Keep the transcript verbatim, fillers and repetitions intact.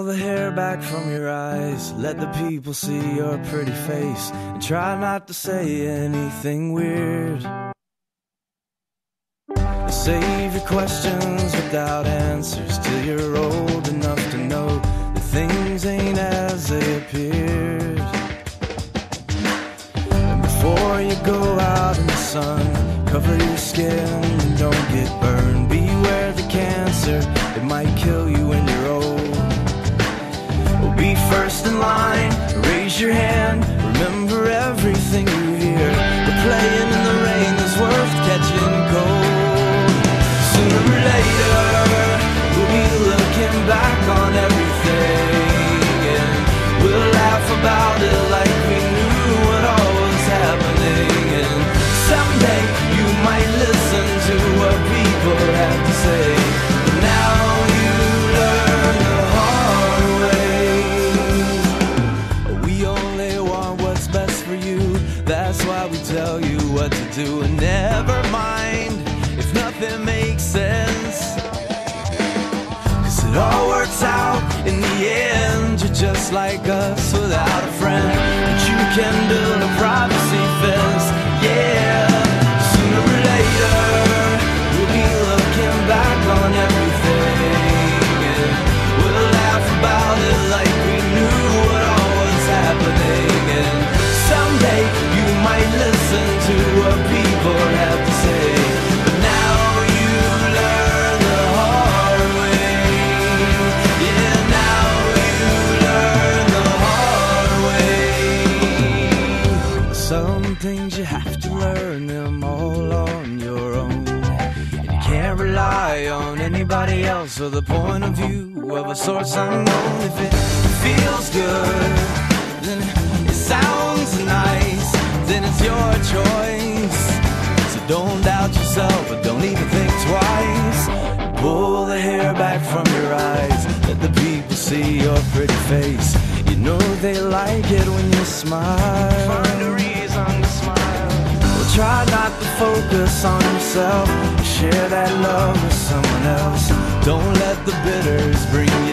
the hair back from your eyes, let the people see your pretty face, and try not to say anything weird. Save your questions without answers till you're old enough to know that things ain't as they appeared. And before you go out in the sun, cover your skin and don't get burned. Beware the cancer, it might kill you when you're old. Well, be first in line, raise your hand, remember everything you hear. The playing in the rain is worth catching cold. Sooner or later, we'll be looking back on everything, and we'll laugh about it like we knew what all was happening. And someday you might listen to what people have to say, but now you learn the hard way. We only want what's best for you, that's why we tell you what to do. And never mind if nothing makes sense, 'cause it all works out in the end. You're just like us without a friend, but you can build a privacy fence. Yeah, sooner or later we'll be looking back on everything, and we'll laugh about it like we knew what all was happening. And someday you might listen to what people have to say, but now you learn the hard way. Yeah, now you learn the hard way. Some things you have to learn them all on your own, and you can't rely on anybody else or the point of view of a source unknown. If it feels good, then it sounds nice, then it's your choice. So don't doubt yourself, but don't even think twice. Pull the hair back from your eyes, let the people see your pretty face. You know they like it when you smile. Find a reason to smile. Well, try not to focus on yourself, share that love with someone else. Don't let the bitters bring